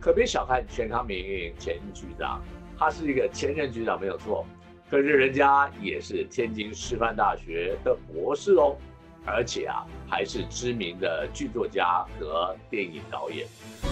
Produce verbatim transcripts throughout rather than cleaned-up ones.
可别小看钱康明前局长，他是一个前任局长没有错，可是人家也是天津师范大学的博士哦，而且啊还是知名的剧作家和电影导演。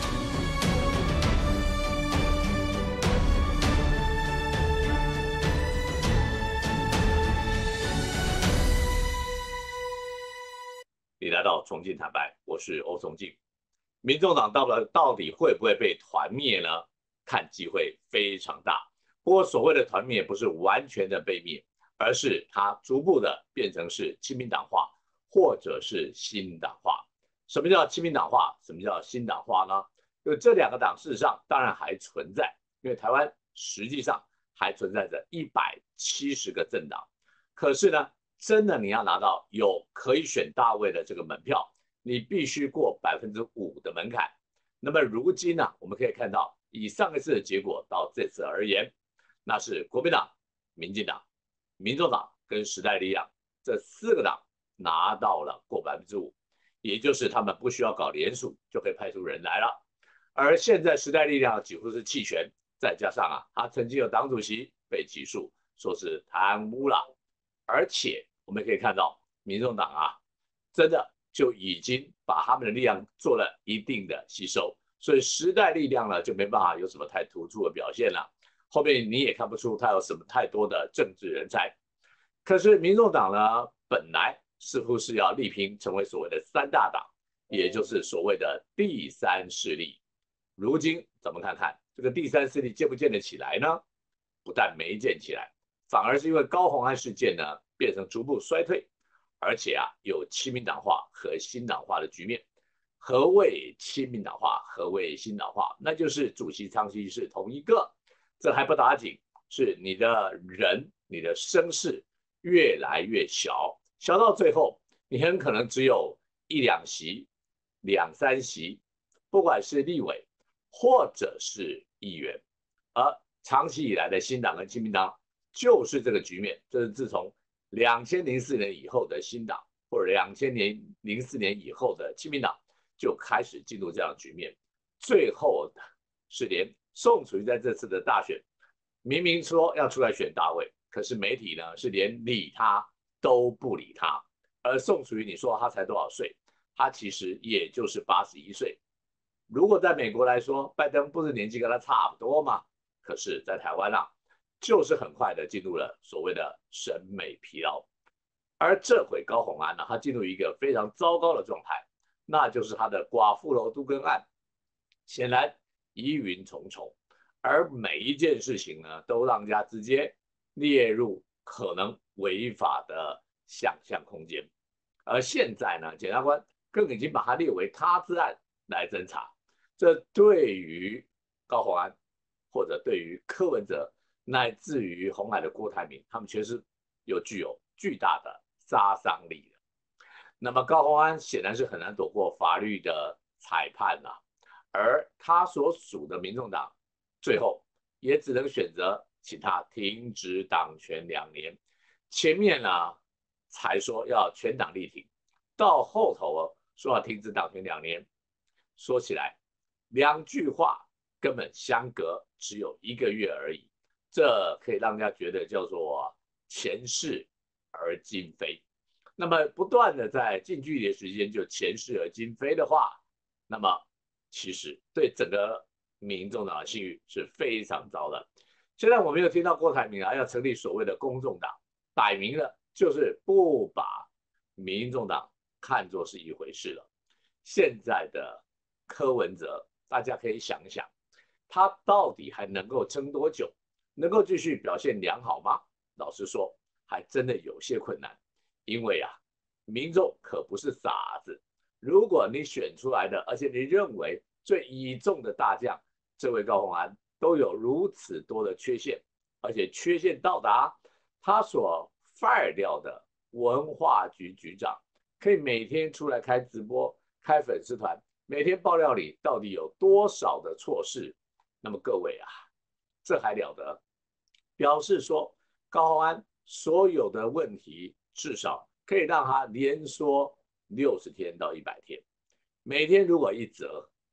你来到重庆坦白，我是欧松进。民众党到了到底会不会被团灭呢？看机会非常大。不过所谓的团灭不是完全的被灭，而是它逐步的变成是亲民党化，或者是新党化。什么叫亲民党化？什么叫新党化呢？因为这两个党事实上当然还存在，因为台湾实际上还存在着一百七十个政党。可是呢，真的你要拿到有可以选大位的这个门票，你必须过百分之五的门槛。那么如今呢，我们可以看到，以上一次的结果到这次而言，那是国民党、民进党、民众党跟时代力量这四个党拿到了过百分之五，也就是他们不需要搞联署就可以派出人来了。而现在时代力量几乎是弃权，再加上啊，他曾经有党主席被起诉，说是贪污了，而且我们可以看到，民众党啊，真的就已经把他们的力量做了一定的吸收，所以时代力量呢就没办法有什么太突出的表现了。后面你也看不出他有什么太多的政治人才。可是民众党呢，本来似乎是要力拼成为所谓的三大党，也就是所谓的第三势力。如今咱们看看这个第三势力建不建得起来呢？不但没建起来，反而是因为高虹安事件呢，变成逐步衰退，而且啊，有亲民党化和新党化的局面。何谓亲民党化？何谓新党化？那就是主席、常席是同一个，这还不打紧，是你的人、你的声势越来越小，小到最后，你很可能只有一两席、两三席，不管是立委或者是议员，而长期以来的新党跟亲民党就是这个局面，这是自从两千零四年以后的新党，或者两千零四年以后的亲民党就开始进入这样的局面。最后是连宋楚瑜在这次的大选，明明说要出来选大位，可是媒体呢是连理他都不理他。而宋楚瑜，你说他才多少岁？他其实也就是八十一岁。如果在美国来说，拜登不是年纪跟他差不多吗？可是，在台湾啊，就是很快的进入了所谓的审美疲劳。而这回高虹安呢，他进入一个非常糟糕的状态，那就是他的寡妇楼都更案，显然疑云重重，而每一件事情呢，都让人家直接列入可能违法的想象空间。而现在呢，检察官更已经把它列为他治案来侦查，这对于高虹安或者对于柯文哲，乃至于鸿海的郭台铭，他们全是有具有巨大的杀伤力的。那么高虹安显然是很难躲过法律的裁判啊，而他所属的民众党最后也只能选择请他停止党权两年。前面呢才说要全党力挺，到后头说要停止党权两年，说起来两句话根本相隔只有一个月而已，这可以让人家觉得叫做前事而今非。那么不断的在近距离的时间就前事而今非的话，那么其实对整个民众党的信誉是非常糟的。现在我们又听到郭台铭啊要成立所谓的公众党，摆明了就是不把民众党看作是一回事了。现在的柯文哲，大家可以想一想，他到底还能够撑多久？能够继续表现良好吗？老实说，还真的有些困难。因为啊，民众可不是傻子。如果你选出来的，而且你认为最倚重的大将，这位高虹安都有如此多的缺陷，而且缺陷到达他所 fire 掉的文化局局长，可以每天出来开直播、开粉丝团，每天爆料里到底有多少的错事？那么各位啊，这还了得？表示说高虹安所有的问题，至少可以让他连说六十天到一百天，每天如果一则，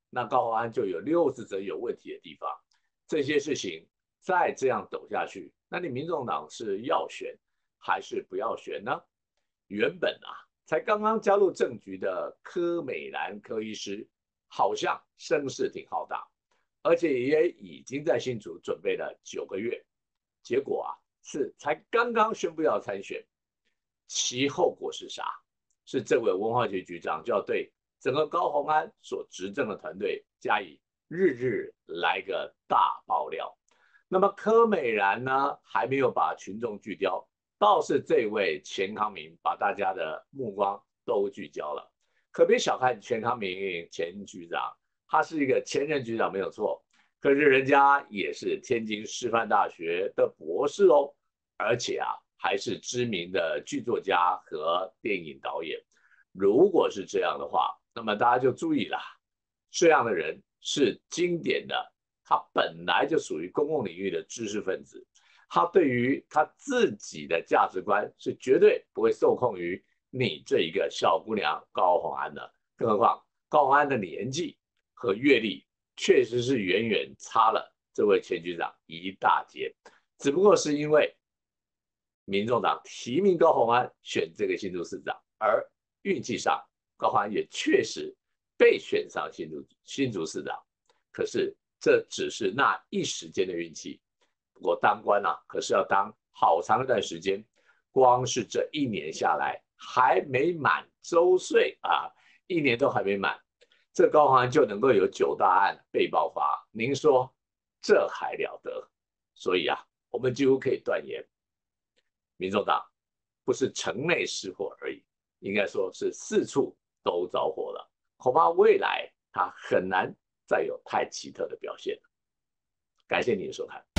那高虹安就有六十则有问题的地方。这些事情再这样走下去，那你民众党是要选还是不要选呢？原本啊，才刚刚加入政局的柯美兰柯医师，好像声势挺浩大，而且也已经在新竹准备了九个月。结果啊，是才刚刚宣布要参选，其后果是啥？是这位文化局局长就要对整个高虹安所执政的团队加以日日来个大爆料。那么柯美兰呢，还没有把群众聚焦，倒是这位钱康明把大家的目光都聚焦了。可别小看钱康明前局长，他是一个前任局长没有错，可是人家也是天津师范大学的博士哦，而且啊还是知名的剧作家和电影导演。如果是这样的话，那么大家就注意了，这样的人是经典的，他本来就属于公共领域的知识分子，他对于他自己的价值观是绝对不会受控于你这一个小姑娘高虹安的，更何况高虹安的年纪和阅历确实是远远差了这位前局长一大截，只不过是因为民众党提名高虹安选这个新竹市长，而运气上高虹安也确实被选上新竹新竹市长，可是这只是那一时间的运气。不过当官啊，可是要当好长一段时间，光是这一年下来，还没满周岁啊，一年都还没满，这高虹安就能够有九大案被爆发，您说这还了得？所以啊，我们几乎可以断言，民众党不是城内失火而已，应该说是四处都着火了，恐怕未来它很难再有太奇特的表现。感谢您的收看。